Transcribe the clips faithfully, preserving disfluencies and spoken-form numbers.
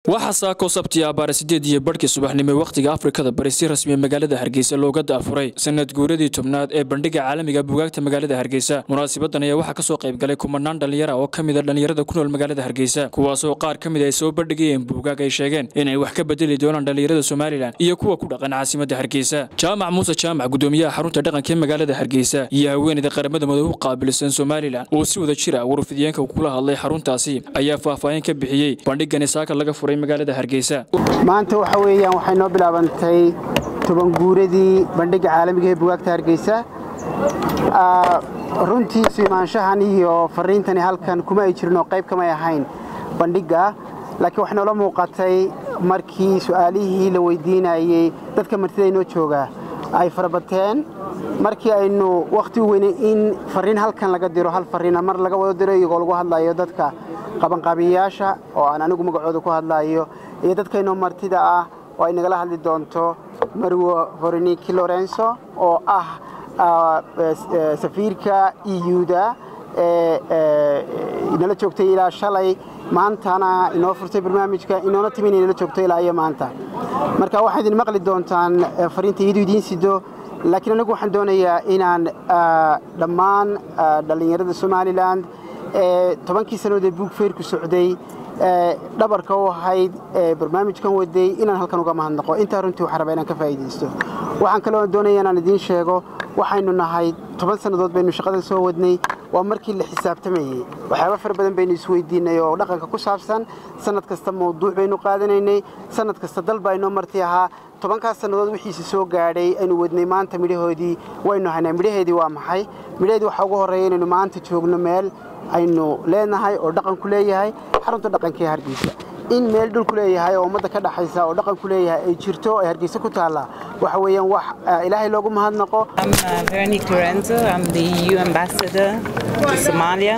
waxa saako sabti abaar sideed iyo barkii subaxnimo waqtiga Afrikada bari si rasmi ah magaalada Hargeysa looga daafuray sanad guuradii tobnaad ee bandhiga caalamiga buugaagta magaalada Hargeysa munaasabaddan ayaa waxa ka soo qayb galay kumanaan dhalinyaro oo kamid ah dhalinyarada ku nool magaalada Hargeysa kuwaas oo qaar kamid ah soo bandhigayeen buugaag ay sheegeen inay wax ka bedeli doonaan dhalinyarada Soomaaliland iyo kuwa ku dhaqan caasimadda Hargeysa Jaamac Muuse Jaamac gudoomiyaha xarunta dhaqanka ee magaalada Hargeysa iyo haweeneyda qaramada Midowga u qaabilsan Soomaaliland oo si wada jir ah warfidiyeenka kula hadlay xaruntaasi ayaa faahfaahin ka bixiyay bandhigan saaka laga furay magaalada Hargeysa maanta waxa weeyaan waxay noo bilaabantay toban guuradii bandhiga caalamiga ee buugaagta Hargeysa runtii simaanshahan iyo fariintani halkan kuma ay jirno qayb kama ahayn bandhiga laakiin waxa noo muuqatay markii su'aalihii la weydiinayay dadka martida inoo jooga ay farabateen markii aynu waqti weyn in fariin halkan laga diro hal fariin mar laga wada diro iyagoo lagu hadlayo dadka qaban qaabiyaasha oo aan anigu magacooda ku hadlayo iyo dadkayno martida ah oo ay nagala hadli doonto Marwo Veronica Lorenzo oo ah safiirka E U-da ee inala joogtay ilaa shalay maantana inoo furtay barnaamijka inoona timin inala joogtay ilaa iyo maanta marka waxaad idin maqli doontaan fariinta iyadu idin sido laakiin anagu waxaan doonayaa inaan dhammaan dhalinyarada Soomaaliland ee tobankii sanadood buug feer ku socday dhabarka oo ahayd barnaamijkan waday inaan halkan uga mahadnaqo inta runtii waxa rabaa inaan ka faa'iideysto waxaan kale oo doonayaa inaan idin sheego waxaynu nahay toban sanadood baynu shaqada soo wadnay waa markii la xisaabtamayay waxyaabo far badan baynu isweydiinay oo dhaqanka ku saabsan sanad kasta mowduuc baynu qaadanaynay sanad kasta dal baynu martii ahaa tobankaas sanadood wixii soo gaadhay aynu wadnay maanta midhahoodii waynu haynaa midhaheedii waa maxay midhaheedii waxa ugu horeeya inaynu maanta joogno meel aynu leenahay oo dhaqan ku leeyahay xarunta dhaqanka ee Hargeysa in meel dhul ku leeyahay oo ummadda ka dhaxaysa oo dhaqan ku leeyahay ay jirto ay Hargeysa ku taala waxa weeyaan wax Ilaahay loogu mahadnaqo. I'm uh, Veronica Lorenzo. I'm the E U ambassador to Somalia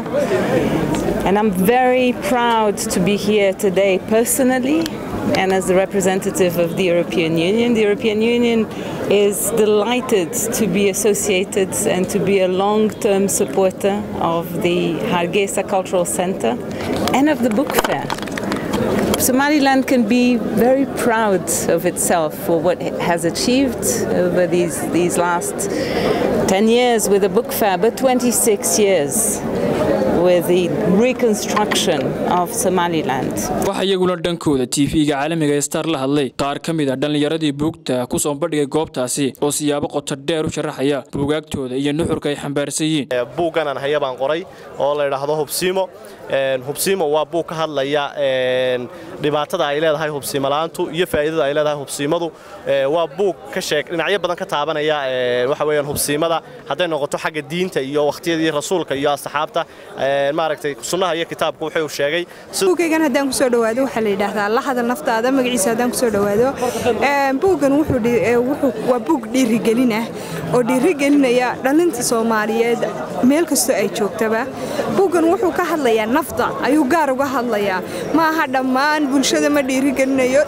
and I'm very proud to be here today personally and as a representative of the European Union. The European Union is delighted to be associated and to be a long-term supporter of the Hargeisa Cultural Center and of the book fair. Somaliland can be very proud of itself for what it has achieved over these, these last ten years with the book fair, but twenty-six years with the reconstruction of Somaliland. waxa iyaguna dhankooda T V-ga caalamiga ee Star la hadlay qaar kamid ah dhalinyaradii buugta ku soo bandhigay goobtaasi oo siyaabo qoto dheer u sharaxaya buugaagtooda iyo nuxurka ay xambaarsan yihiin buugan aan hayabaan qoray oo la yiraahdo Hubsiimo een Hubsiimo waa buug ka hadlaya een dhibaatada ay leedahay hubsiimo la'aantu iyo faa'iidada ay leedahay hubsiimadu waa buug ka sheeg dhinacyo badan ka taabanaya ee waxa weeyaan hubsiimada haday noqoto xagga diinta iyo waqtiyadii rasuulka iyo asxaabta ee maaragtay sunnaha iyo kitaabku wuxuu sheegay buugan hadaan ku soo dhawaado waxa la yiraahdaa la hadal naftaada magaciisa hadaan ku soo dhawaado ee buugan wuxuu wuxuu waa buug dhiirigelin ah oo dhiirigelinaya dhalinta Soomaaliyeed meel kasta ay joogtaba buugan wuxuu ka hadlayaa nafta ayuu gaar uga hadlayaa ma aha dhammaan bulshada ma dhiirigelinayo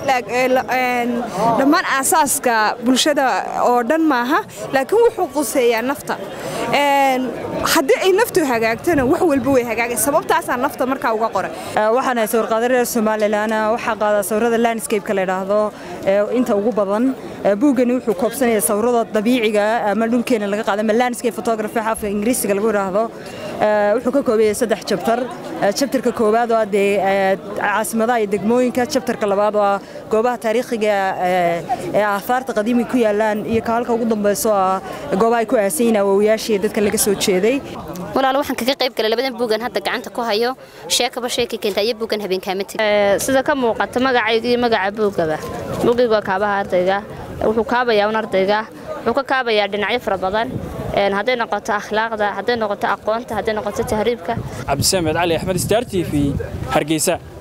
dhammaan asaaska bulshada oo dhan maaha laakiin wuxuu quseeyaa nafta een haddii ay naftu hagaagtana wax walba way hagaagay sababtaas aan nafta markaa uga qoray waxaan ay sawir qaadanayaa Soomaaliland waxa qaada sawirada landscape ka la yiraahdo inta ugu badan buugani wuxuu koobsanayaa sawirada dabiiciga ama dhulkeena laga qaado ama landscape photography afka Ingiriisiga lagu yiraahdo wuxuu ka koobayaa saddex chapter chapterka koowaad waa caasimadaha iyo degmooyinka chapterka labaad waa goobaha taariikhiga ee aasaarta qadiimi ku yaalaan iyo kaalka ugu dambayso goobaha ay ku aasayn awoowayaashii dadka laga soo jeeday walaal waxaan kaga qayb galay labadan buugan hadda gacanta ku hayo sheekaba sheekay keentay iyo buugan habeen kaamati sida ka muuqata magacayga iyo magaca buugaba buugiga kaabaha ardayga wuxuu kaabayaa un ardayga wuxuu ka kaabayaa dhinacyo fara badan een haday noqoto akhlaaqda haday noqoto aqoonta haday noqoto tahriibka Cabdi Samed Ali Ahmed Star T V Hargeysa.